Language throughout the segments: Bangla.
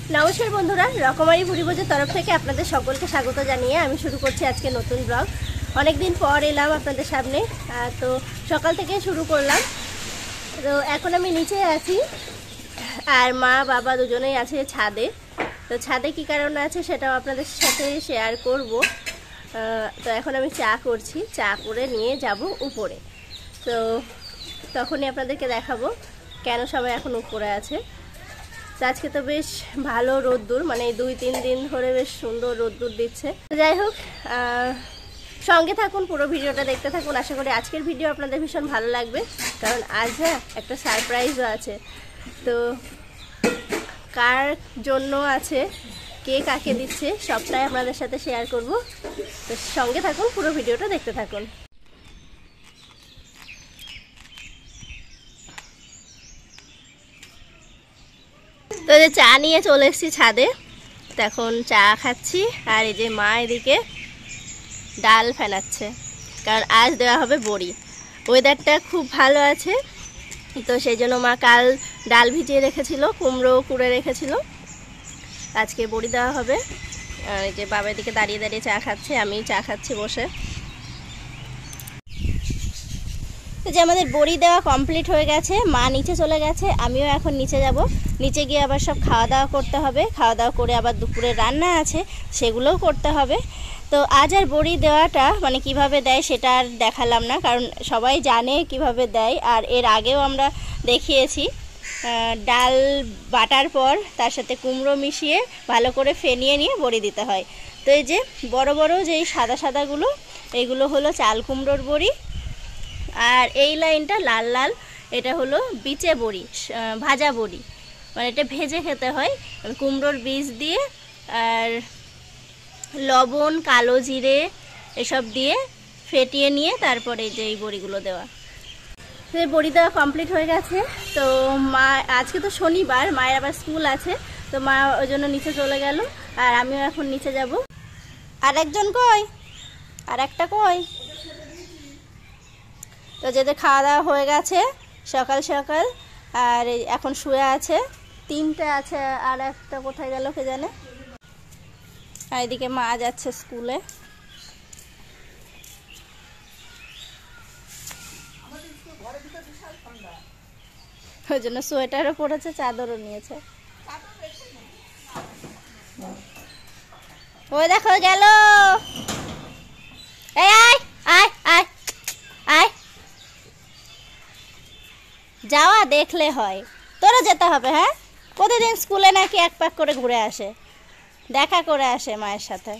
নমস্কার বন্ধুরা, রকমারি ভুরিভোজের তরফ থেকে আপনাদের সকলকে স্বাগত জানিয়ে আমি শুরু করছি আজকে নতুন ব্লগ। অনেকদিন পর এলাম আপনাদের সামনে, তো সকাল থেকে শুরু করলাম। তো এখন আমি নিচে আছি আর মা বাবা দুজনেই আছে ছাদে। তো ছাদে কী কারণে আছে সেটাও আপনাদের সাথে শেয়ার করব। তো এখন আমি চা করছি, চা করে নিয়ে যাব উপরে। তো তখনই আপনাদেরকে দেখাবো কেন সবাই এখন উপরে আছে। আজকে তো বেশ ভালো রোদ্দুর, মানে 2-3 দিন ধরে বেশ সুন্দর রোদ্দুর দিচ্ছে। যাই হোক, সঙ্গে থাকুন, পুরো ভিডিওটা দেখতে থাকুন। আশা করি আজকের ভিডিও আপনাদের ভীষণ ভালো লাগবে, কারণ আজ একটা সারপ্রাইজও আছে। তো কার জন্য আছে, কে কাকে দিচ্ছে, সবটাই আপনাদের সাথে শেয়ার করব। তো সঙ্গে থাকুন, পুরো ভিডিওটা দেখতে থাকুন। তো যে চা নিয়ে চলে এসেছি ছাদে, এখন চা খাচ্ছি। আর এই যে মা এদিকে ডাল ফেলাচ্ছে, কারণ আজ দেওয়া হবে বড়ি। ওয়েদারটা খুব ভালো আছে, তো সেই জন্য মা কাল ডাল ভিজিয়ে রেখেছিল, কুমড়ো কুড়ে রেখেছিল, আজকে বড়ি দেওয়া হবে। আর এই যে বাবা এদিকে দাঁড়িয়ে দাঁড়িয়ে চা খাচ্ছে, আমি চা খাচ্ছি বসে। তো যে আমাদের বড়ি দেওয়া কমপ্লিট হয়ে গেছে, মা নিচে চলে গেছে, আমিও এখন নিচে যাব। নিচে গিয়ে আবার সব খাওয়া দাওয়া করতে হবে, খাওয়া দাওয়া করে আবার দুপুরে রান্না আছে, সেগুলোও করতে হবে। তো আজ আর বড়ি দেওয়াটা মানে কিভাবে দেয় সেটা আর দেখালাম না, কারণ সবাই জানে কিভাবে দেয়। আর এর আগেও আমরা দেখিয়েছি, ডাল বাটার পর তার সাথে কুমড়ো মিশিয়ে ভালো করে ফেনিয়ে নিয়ে বড়ি দিতে হয়। তো এই যে বড় বড় যেই সাদা সাদাগুলো, এইগুলো হলো চাল কুমড়োর বড়ি। আর এই লাইনটা লাল লাল, এটা হলো বিচে বড়ি, ভাজা বড়ি, মানে এটা ভেজে খেতে হয় কুমড়োর বীজ দিয়ে আর লবণ, কালো জিরে এসব দিয়ে ফেটিয়ে নিয়ে তারপরে যে এই বড়িগুলো দেওয়া। এই বড়ি দেওয়া কমপ্লিট হয়ে গেছে। তো মা আজকে তো শনিবার, মায়ের আবার স্কুল আছে, তো মা ওই জন্য নিচে চলে গেল, আর আমিও এখন নিচে যাব। আর একজন কই, আর একটা কই? তো যেদের খাওয়া দাওয়া হয়ে গেছে সকাল সকাল, আর এখন শুয়ে আছে। 3টে আছে, আর একটা কোথায় গেল কে জানে। আর এদিকে মা যাচ্ছে স্কুলে। ওই জন্য সোয়েটারও পরেছে, চাদরও নিয়েছে। ওই দেখো গেল, এই আয় আয় আয় আয়, যাওয়া দেখলে হয়, তোরা যেতে হবে। হ্যাঁ, প্রতিদিন স্কুলে নাকি এক পাক করে ঘুরে আসে, দেখা করে আসে মায়ের সাথে।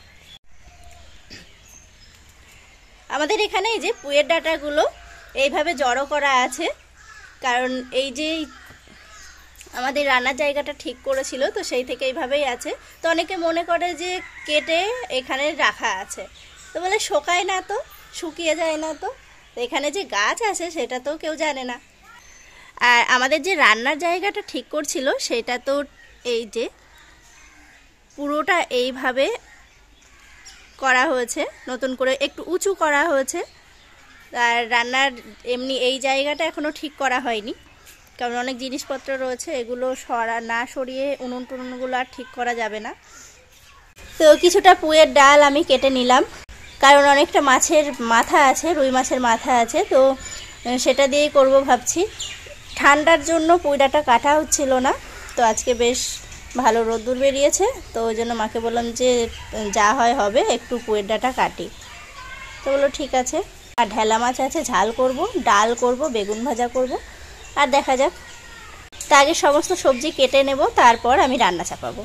আমাদের এখানে এই যে পুয়ের ডাঁটাগুলো এইভাবে জড়ো করা আছে, কারণ এই যে আমাদের রান্নার জায়গাটা ঠিক করেছিল, তো সেই থেকে এইভাবেই আছে। তো অনেকে মনে করে যে কেটে এখানে রাখা আছে, তো বলে শোকায় না, তো শুকিয়ে যায় না, তো এখানে যে গাছ আছে সেটা তো কেউ জানে না। আর আমাদের যে রান্নার জায়গাটা ঠিক করছিল সেটা তো এই যে পুরোটা এইভাবে করা হয়েছে, নতুন করে একটু উঁচু করা হয়েছে। আর রান্নার এমনি এই জায়গাটা এখনও ঠিক করা হয়নি, কারণ অনেক জিনিসপত্র রয়েছে, এগুলো না সরিয়ে উনুন টুনুনগুলো আর ঠিক করা যাবে না। তো কিছুটা পুঁয়ের ডাল আমি কেটে নিলাম, কারণ অনেকটা মাছের মাথা আছে, রুই মাছের মাথা আছে, তো সেটা দিয়েই করব ভাবছি। ঠান্ডার জন্য পুঁই ডাঁটা কাটা হচ্ছিল না, তো আজকে বেশ ভালো রোদ্দুর বেরিয়েছে, তো ওই জন্য মাকে বললাম যে যা হয় হবে, একটু পুঁয়ের ডাঁটা কাটি। তো বললো ঠিক আছে। আর ঢেলা মাছ আছে, ঝাল করব, ডাল করব, বেগুন ভাজা করব, আর দেখা যাক। তা আগে সমস্ত সবজি কেটে নেব, তারপর আমি রান্না চাপাবো।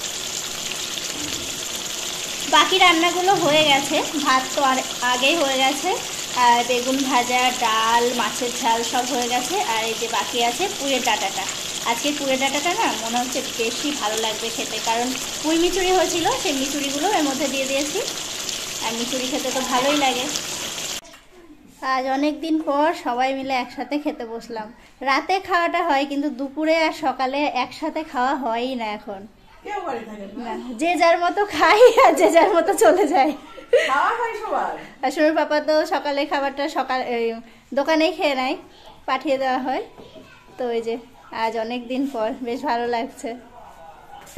বাকি রান্নাগুলো হয়ে গেছে, ভাত তো আর আগেই হয়ে গেছে, আর বেগুন ভাজা, ডাল, মাছের ঝাল সব হয়ে গেছে। আর এই যে বাকি আছে পুঁয়ের ডাঁটাটা। আজকে পুঁয়ের ডাঁটাটা না মনে হচ্ছে বেশি ভালো লাগবে খেতে, কারণ পুঁই মিচুরি হয়েছিল, সেই মিচুরিগুলো এর মধ্যে দিয়ে দিয়েছি, আর মিচুরি খেতে তো ভালোই লাগে। আজ অনেক দিন পর সবাই মিলে একসাথে খেতে বসলাম। রাতে খাওয়াটা হয়, কিন্তু দুপুরে আর সকালে একসাথে খাওয়া হয়ই না এখন। না, যে যার মতো খাই আর যে যার মতো চলে যায়। আর সুমির পাপা তো সকালে খাবারটা দোকানেই খেয়ে নেয়, পাঠিয়ে দেওয়া হয়। তো ওই যে আজ অনেক দিন পর বেশ ভালো লাগছে।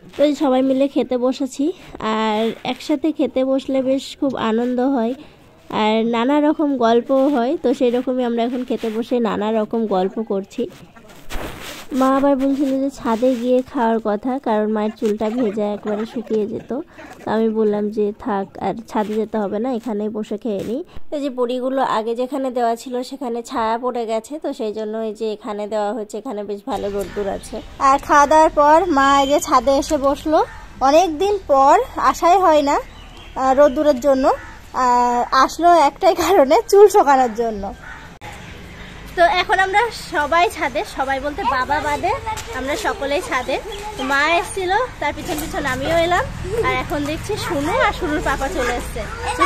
তো সবাই মিলে খেতে বসেছি, আর একসাথে খেতে বসলে বেশ খুব আনন্দ হয় আর নানা রকম গল্পও হয়। তো সেই রকমই আমরা এখন খেতে বসে নানা রকম গল্প করছি। মা আবার বলছিল যে ছাদে গিয়ে খাওয়ার কথা, কারণ মায়ের চুলটা ভেজা একবারে শুকিয়ে যেত। তো আমি বললাম যে থাক, আর ছাদে যেতে হবে না, এখানেই বসে খেয়ে নিই। এই যে বড়িগুলো আগে যেখানে দেওয়া ছিল সেখানে ছায়া পড়ে গেছে, তো সেই জন্য এই যে এখানে দেওয়া হচ্ছে, এখানে বেশ ভালো রোদ্দুর আছে। আর খাওয়া দাওয়ার পর মা এই যে ছাদে এসে বসলো। অনেক দিন পর আসাই হয় না রোদ্দুরের জন্য, আসলো একটাই কারণে, চুল শোকানোর জন্য। তো এখন আমরা সবাই ছাদে, সবাই বলতে বাবা বাদে আমরা সকলেই ছাদে। মা এসেছিল, তার পিছন পিছন আমিও এলাম, আর এখন দেখছি শুনু আর শুনুর পাপা চলে এসছে। তো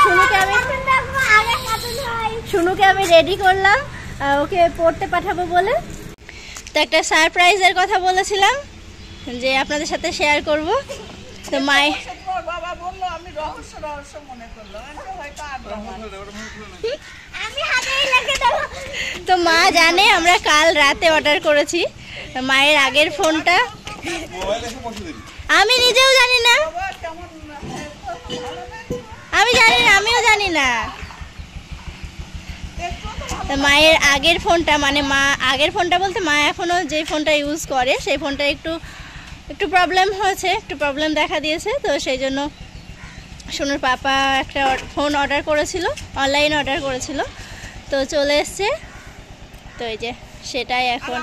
শুনুকে আমি রেডি করলাম ওকে পড়তে পাঠাবো বলে। তো একটা সারপ্রাইজের কথা বলেছিলাম যে আপনাদের সাথে শেয়ার করব। তো মায়ের বাবা বললো, আমি রহস্য রহস্য মনে করলাম, হয়তো তো মা জানে আমরা কাল রাতে অর্ডার করেছি মায়ের আগের ফোনটা। আমি নিজেও জানি না, আমিও জানি না। মায়ের আগের ফোনটা, মানে মা আগের ফোনটা বলতে মা এখনো যে ফোনটা ইউজ করে সেই ফোনটা একটু প্রবলেম হয়েছে, একটু প্রবলেম দেখা দিয়েছে। তো সেই জন্য সোনুর পাপা একটা ফোন অর্ডার করেছিল, অনলাইন অর্ডার করেছিল, তো চলে এসছে। তো এই যে সেটাই এখন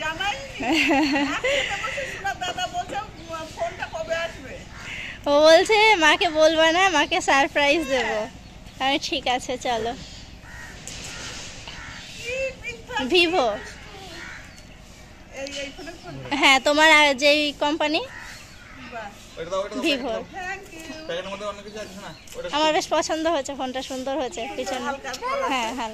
ও বলছে মাকে বলবা না, মাকে সারপ্রাইজ দেবো। আমি ঠিক আছে চলো। ভিভো, হ্যাঁ তোমার যেই কোম্পানি ভিভো। আমার বেশ পছন্দ হয়েছে, ফোনটা সুন্দর হয়েছে পিছনে। হ্যাঁ হ্যাঁ,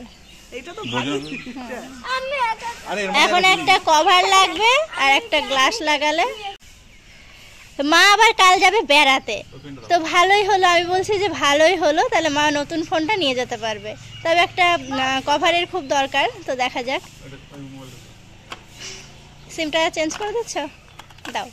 এখন একটা কভার লাগবে আর একটা গ্লাস লাগালে। মা আবার কাল যাবে বেড়াতে, তো ভালোই হলো, আমি বলছি যে ভালোই হলো, তাহলে মা নতুন ফোনটা নিয়ে যেতে পারবে। তবে একটা কভারের খুব দরকার, তো দেখা যাক। সিমটা চেঞ্জ করে দিচ্ছ, দাও।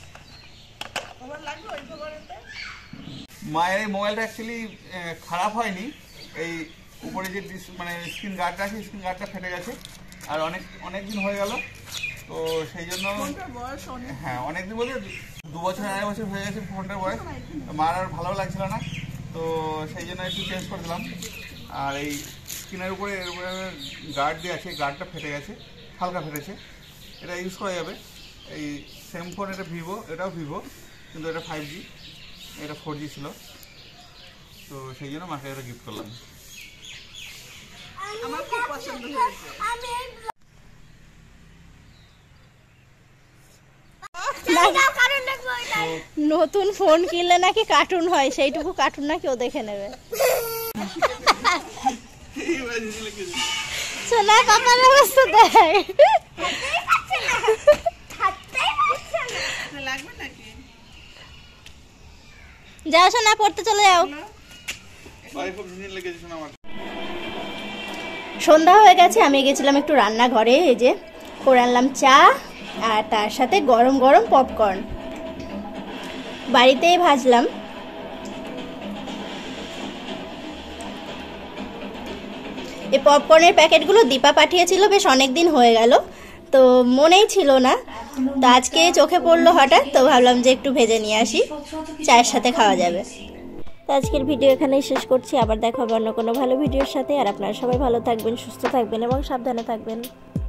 মায়ের এই মোবাইলটা অ্যাকচুয়ালি খারাপ হয়নি, এই উপরে যে মানে স্ক্রিন গার্ডটা আছে, স্ক্রিন গার্ডটা ফেটে গেছে, আর অনেক দিন হয়ে গেল। তো সেই জন্য হ্যাঁ, অনেকদিন বলতে 2 বছর 2.5 বছর হয়ে গেছে ফোনটার বয়স। মার আর ভালো লাগছিল না, তো সেই জন্য একটু চেঞ্জ করে দিলাম। আর এই স্ক্রিনের উপরে গার্ড দিয়ে আছে, গার্ডটা ফেটে গেছে, হালকা ফেটেছে। এটা ইউজ করা যাবে। এই সেম ফোন, এটা ভিভো, এটাও ভিভো, কিন্তু এটা 5G, এটা 4G ছিল। তো সেই জন্য মাকে এটা গিফট করলাম। আমার খুব পছন্দ হয়েছে। নতুন ফোন কিনলে নাকি কার্টুন হয়, সেইটুকু কার্টুন নাকি ও দেখে নেবে। সোনা কাকার অবস্থা দেখ। যাও সোনা, পড়তে চলে যাও। সন্ধ্যা হয়ে গেছে, আমি গেছিলাম একটু রান্নাঘরে। এই যে করে আনলাম চা, আর তার সাথে গরম গরম পপকর্ন, বাড়িতেই ভাজলাম। এই পপকর্নের প্যাকেটগুলো দীপা পাঠিয়েছিল, বেশ অনেক দিন হয়ে গেল, তো মনেই ছিল না। তো আজকে চোখে পড়লো হঠাৎ, তো ভাবলাম যে একটু ভেজে নিয়ে আসি, চায়ের সাথে খাওয়া যাবে। তো আজকের ভিডিও এখানেই শেষ করছি, আবার দেখা হবে অন্য কোনো ভালো ভিডিওর সাথে। আর আপনারা সবাই ভালো থাকবেন, সুস্থ থাকবেন এবং সাবধানে থাকবেন।